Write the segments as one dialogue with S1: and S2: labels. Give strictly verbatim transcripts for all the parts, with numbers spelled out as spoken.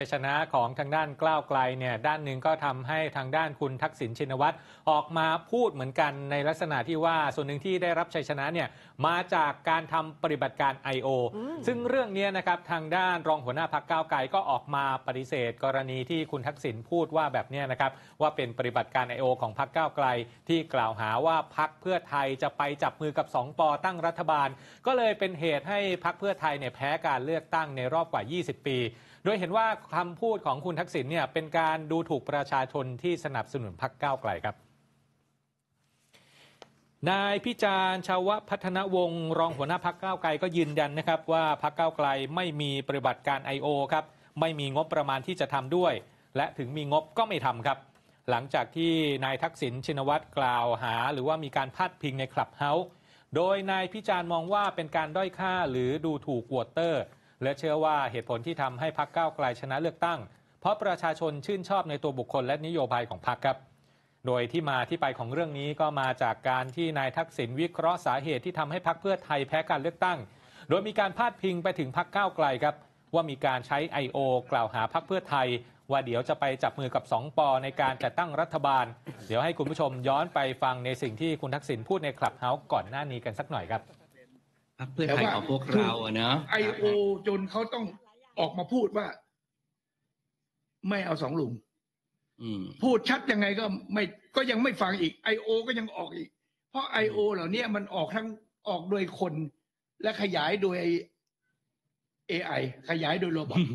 S1: ชนะของทางด้านก้าวไกลเนี่ยด้านหนึ่งก็ทำให้ทางด้านคุณทักษิณชินวัตรออกมาพูดเหมือนกันในลักษณะที่ว่าส่วนหนึ่งที่ได้รับชัยชนะเนี่ยมาจากการทำปฏิบัติการ ไอ โอ ซึ่งเรื่องนี้นะครับทางด้านรองหัวหน้าพรรคก้าวไกลก็ออกมาปฏิเสธกรณีที่คุณทักษิณพูดว่าแบบนี้นะครับว่าเป็นปฏิบัติการ ไอ โอ ของพรรคก้าวไกลที่กล่าวหาว่าพรรคเพื่อไทยจะไปจับมือกับสองปตั้งรัฐบาลก็เลยเป็นเหตุให้พรรคเพื่อไทยเนี่ยแพ้การเลือกตั้งในรอบกว่ายี่สิบปีโดยเห็นว่าคำพูดของคุณทักษิณเนี่ยเป็นการดูถูกประชาชนที่สนับสนุนพรรคก้าวไกลครับนายพิจารณ์ชาวพัฒนวงศ์รองหัวหน้าพรรคก้าวไกลก็ยืนยันนะครับว่าพรรคก้าวไกลไม่มีปฏิบัติการ ไอ โอ ครับไม่มีงบประมาณที่จะทำด้วยและถึงมีงบก็ไม่ทำครับหลังจากที่นายทักษิณชินวัตรกล่าวหาหรือว่ามีการพาดพิงในคลับเฮาส์โดยนายพิจารณ์มองว่าเป็นการด้อยค่าหรือดูถูกโหวตเตอร์และเชื่อว่าเหตุผลที่ทำให้พรรคก้าวไกลชนะเลือกตั้งเพราะประชาชนชื่นชอบในตัวบุคคลและนโยบายของพรรคครับโดยที่มาที่ไปของเรื่องนี้ก็มาจากการที่นายทักษิณวิเคราะห์สาเหตุที่ทำให้พรรคเพื่อไทยแพ้การเลือกตั้งโดยมีการพาดพิงไปถึงพรรคก้าวไกลครับว่ามีการใช้ ไอ โอ กล่าวหาพรรคเพื่อไทยว่าเดี๋ยวจะไปจับมือกับสองปในการจัดตั้งรัฐบาลเดี๋ยวให้คุณผู้ชมย้อนไปฟังในสิ่งที่คุณทักษิณพูดในคลับเฮาส์ก่อนหน้านี้กันสักหน่อยครับ
S2: พรรคเพื่อไทยของพวกเราเนาะ
S3: ไอ โอ จนเขาต้องออกมาพูดว่าไม่เอาสองลุงพูดชัดยังไงก็ไม่ก็ยังไม่ฟังอีก ไอ โอ ก็ยังออกอีกเพราะ ไอ โอ เหล่านี้มันออกทั้งออกโดยคนและขยายโดย เอ ไอ ขยายโดยโรบอท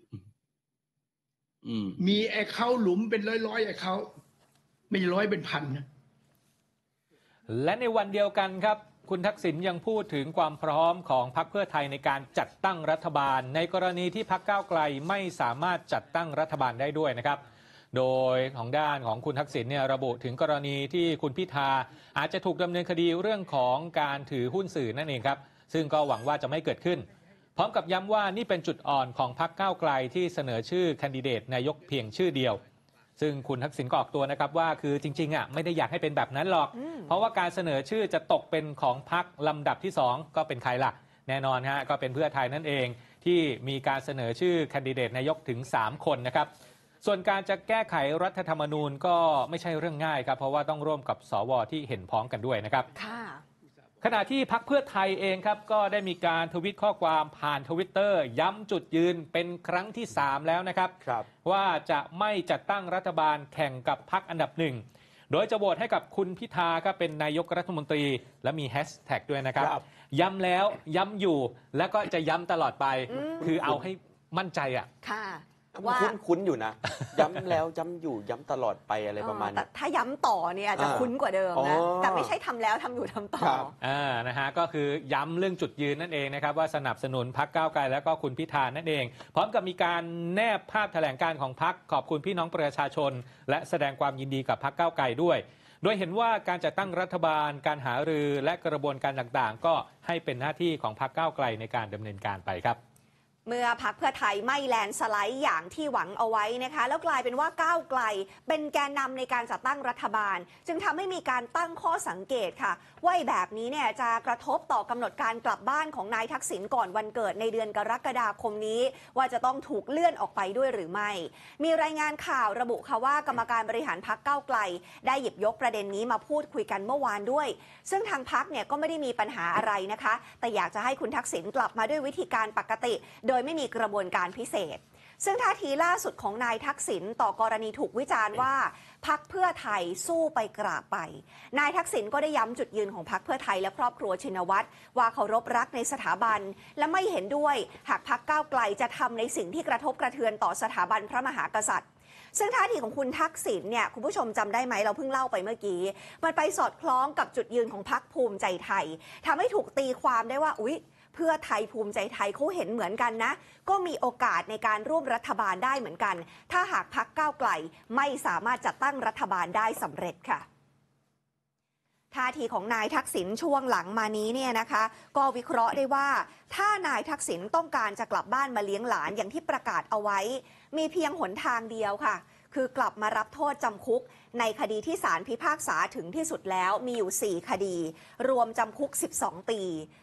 S3: มีไอ้เขาหลุมเป็นร้อยๆไอ้เขาไม่ร้อยเป็นพันนะ
S1: และในวันเดียวกันครับคุณทักษิณยังพูดถึงความพร้อมของพรรคเพื่อไทยในการจัดตั้งรัฐบาลในกรณีที่พรรคก้าวไกลไม่สามารถจัดตั้งรัฐบาลได้ด้วยนะครับโดยของด้านของคุณทักษิณเนี่ยระบุถึงกรณีที่คุณพิธาอาจจะถูกดำเนินคดีเรื่องของการถือหุ้นสื่อนั่นเองครับซึ่งก็หวังว่าจะไม่เกิดขึ้นพร้อมกับย้ำว่านี่เป็นจุดอ่อนของพรรคก้าวไกลที่เสนอชื่อแคนดิเดตนายกเพียงชื่อเดียวซึ่งคุณทักษิณก็ออกตัวนะครับว่าคือจริงๆอ่ะไม่ได้อยากให้เป็นแบบนั้นหรอกเพราะว่าการเสนอชื่อจะตกเป็นของพรรคลำดับที่สองก็เป็นใครล่ะแน่นอนฮะก็เป็นเพื่อไทยนั่นเองที่มีการเสนอชื่อแคนดิเดตนายกถึงสามคนนะครับส่วนการจะแก้ไขรัฐธรรมนูญก็ไม่ใช่เรื่องง่ายครับเพราะว่าต้องร่วมกับสวที่เห็นพ้องกันด้วยนะครับขณะที่พรรคเพื่อไทยเองครับก็ได้มีการทวิตข้อความผ่านทวิตเตอร์ย้ำจุดยืนเป็นครั้งที่สามแล้วนะครับว่าจะไม่จัดตั้งรัฐบาลแข่งกับพรรคอันดับหนึ่งโดยจะโหวตให้กับคุณพิธาครับเป็นนายกรัฐมนตรีและมีแฮชแท็กด้วยนะครับย้ำแล้วย้ำอยู่และก็จะย้ำตลอดไปคือเอาให้มั่นใจอ่ะ
S4: ว่าคุ้นๆอยู่นะย้ำแล้วย้ำอยู่ย้ำตลอดไปอะไรประมาณนี้
S5: ถ้าย้ำต่อเนี่ยอาจจะคุ้นกว่าเดิมนะแต่ไม่ใช่ทำแล้วทำอยู่ทำต่อ
S1: อ่านะฮะก็คือย้ำเรื่องจุดยืนนั่นเองนะครับว่าสนับสนุนพรรคก้าวไกลแล้วก็คุณพิธานั่นเองพร้อมกับมีการแนบภาพแถลงการของพรรคขอบคุณพี่น้องประชาชนและแสดงความยินดีกับพรรคก้าวไกลด้วยโดยเห็นว่าการจัดตั้งรัฐบาลการหารือและกระบวนการต่างๆก็ให้เป็นหน้าที่ของพรรคก้าวไกลในการดำเนินการไปครับ
S5: เมื่อพรรคเพื่อไทยไม่แลนสไลด์อย่างที่หวังเอาไว้นะคะแล้วกลายเป็นว่าก้าวไกลเป็นแกนนำในการจัดตั้งรัฐบาลจึงทำให้มีการตั้งข้อสังเกตค่ะว่าแบบนี้เนี่ยจะกระทบต่อกำหนดการกลับบ้านของนายทักษิณก่อนวันเกิดในเดือนกรกฎาคมนี้ว่าจะต้องถูกเลื่อนออกไปด้วยหรือไม่มีรายงานข่าวระบุค่ะว่ากรรมการบริหารพรรคก้าวไกลได้หยิบยกประเด็นนี้มาพูดคุยกันเมื่อวานด้วยซึ่งทางพรรคเนี่ยก็ไม่ได้มีปัญหาอะไรนะคะแต่อยากจะให้คุณทักษิณกลับมาด้วยวิธีการปกติโดยไม่มีกระบวนการพิเศษซึ่งท่าทีล่าสุดของนายทักษิณต่อกรณีถูกวิจารณ์ว่าพรรคเพื่อไทยสู้ไปกราบไปนายทักษิณก็ได้ย้ำจุดยืนของพรรคเพื่อไทยและครอบครัวชินวัตรว่าเคารพรักในสถาบันและไม่เห็นด้วยหากพรรคก้าวไกลจะทำในสิ่งที่กระทบกระเทือนต่อสถาบันพระมหากษัตริย์ซึ่งท่าทีของคุณทักษิณเนี่ยคุณผู้ชมจำได้ไหมเราเพิ่งเล่าไปเมื่อกี้มันไปสอดคล้องกับจุดยืนของพรรคภูมิใจไทยทำให้ถูกตีความได้ว่าอุ๊ยเพื่อไทยภูมิใจไทยเขาเห็นเหมือนกันนะก็มีโอกาสในการร่วมรัฐบาลได้เหมือนกันถ้าหากพรรคก้าวไกลไม่สามารถจัดตั้งรัฐบาลได้สำเร็จค่ะท่าทีของนายทักษิณช่วงหลังมานี้เนี่ยนะคะก็วิเคราะห์ได้ว่าถ้านายทักษิณต้องการจะกลับบ้านมาเลี้ยงหลานอย่างที่ประกาศเอาไว้มีเพียงหนทางเดียวค่ะคือกลับมารับโทษจำคุกในคดีที่ศาลพิพากษาถึงที่สุดแล้วมีอยู่สี่คดีรวมจำคุกสิบสองปี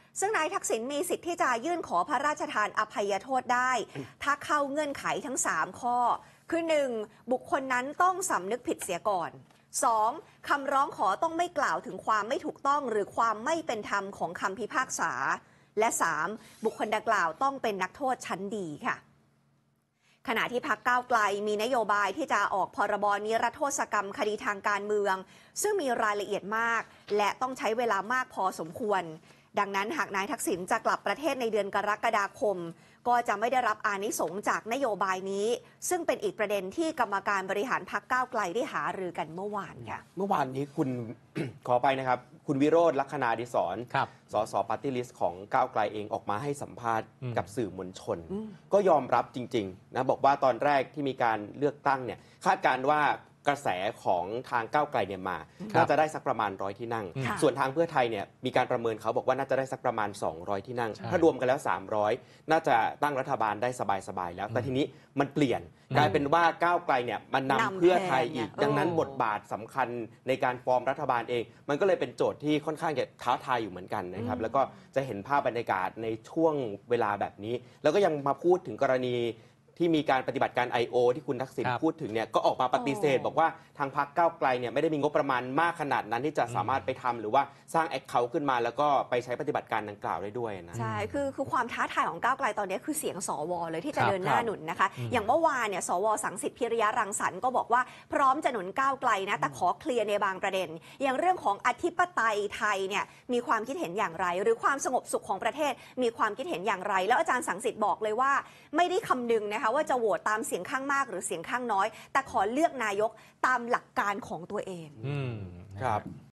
S5: ซึ่งนายทักษิณมีสิทธิ์ที่จะยื่นขอพระราชทานอภัยโทษได้ ถ้าเข้าเงื่อนไขทั้งสามข้อคือ หนึ่ง บุคคลนั้นต้องสำนึกผิดเสียก่อน สอง คำร้องขอต้องไม่กล่าวถึงความไม่ถูกต้องหรือความไม่เป็นธรรมของคำพิพากษาและ สาม บุคคลดังกล่าวต้องเป็นนักโทษชั้นดีค่ะขณะที่พรรคก้าวไกลมีนโยบายที่จะออกพรบนิรโทษกรรมคดีทางการเมืองซึ่งมีรายละเอียดมากและต้องใช้เวลามากพอสมควรดังนั้นหากนายทักษิณจะกลับประเทศในเดือนกรกฎาคมก็จะไม่ได้รับอานิสงส์จากนโยบายนี้ซึ่งเป็นอีกประเด็นที่กรรมการบริหารพรรคก้าวไกลได้หารือกันเมื่อวานค่ะ
S4: เมื่อวานนี้คุณ ขอไปนะครับคุณวิโรจน์ลักษณาดิศรสสปาร์ตี้ลิสต์ของก้าวไกลเองออกมาให้สัมภาษณ์กับสื่อมวลชนก็ยอมรับจริงๆนะบอกว่าตอนแรกที่มีการเลือกตั้งเนี่ยคาดการณ์ว่ากระแสของทางก้าวไกลเนี่ยมาน่าจะได้สักประมาณร้อยที่นั่งส่วนทางเพื่อไทยเนี่ยมีการประเมินเขาบอกว่าน่าจะได้สักประมาณสองร้อยที่นั่งถ้ารวมกันแล้วสามร้อยน่าจะตั้งรัฐบาลได้สบายๆแล้วแต่ทีนี้มันเปลี่ยนกลายเป็นว่าก้าวไกลเนี่ยมันนำเพื่อไทยอีกดังนั้นบทบาทสำคัญในการฟอร์มรัฐบาลเองมันก็เลยเป็นโจทย์ที่ค่อนข้างจะท้าทายอยู่เหมือนกันนะครับแล้วก็จะเห็นภาพบรรยากาศในช่วงเวลาแบบนี้แล้วก็ยังมาพูดถึงกรณีที่มีการปฏิบัติการ ไอ โอ ที่คุณทักษิณพูดถึงเนี่ยก็ออกมาปฏิเสธบอกว่าทางพรรคก้าวไกลเนี่ยไม่ได้มีงบประมาณมากขนาดนั้นที่จะสามารถไปทำหรือว่าสร้างแอคเคาท์ขึ้นมาแล้วก็ไปใช้ปฏิบัติการดังกล่าวได้ด้วยนะ
S5: ใช่คือคือความท้าทายของก้าวไกลตอนนี้คือเสียงสวเลยที่จะเดินหน้าหนุนนะคะอย่างเมื่อวานเนี่ยสวสังสิทธิ์พิริยะรังสรรค์ก็บอกว่าพร้อมจะหนุนก้าวไกลนะแต่ขอเคลียร์ในบางประเด็นอย่างเรื่องของอธิปไตยไทยเนี่ยมีความคิดเห็นอย่างไรหรือความสงบสุขของประเทศมีความคิดเห็นอย่างไรแล้วอาจารย์สังสิทธิ์บอกเลยว่าไม่ได้คำนึงนะคะว่าจะโหวตตามเสียงข้างมากหรือเสียงข้างน้อยแต่ขอเลือกนายกตามหลักการของตัวเอง
S1: อืม
S4: ครับ